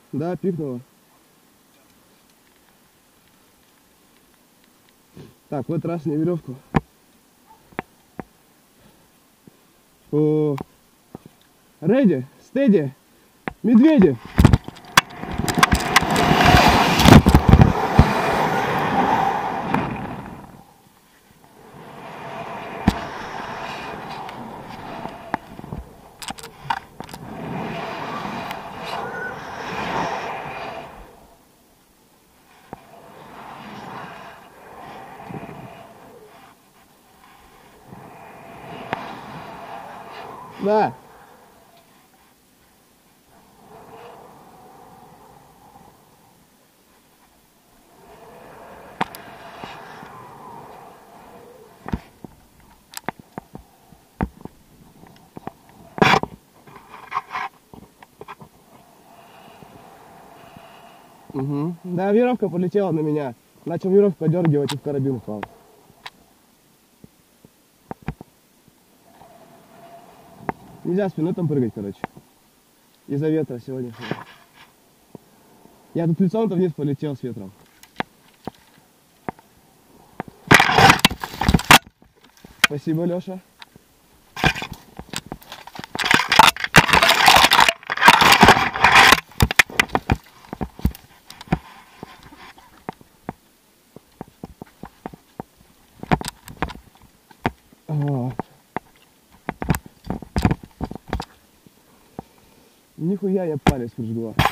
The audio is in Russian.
Да, пикнуло. Так, вот раз мне веревку. Ready, steady, медведи. Да. Угу. Да, веревка полетела на меня. Начал веревку подергивать и в карабин упал. Нельзя спиной там прыгать, короче. Из-за ветра сегодняшнего. Я тут лицом-то вниз полетел с ветром. Спасибо, Леша. Нихуя я палец прижгла.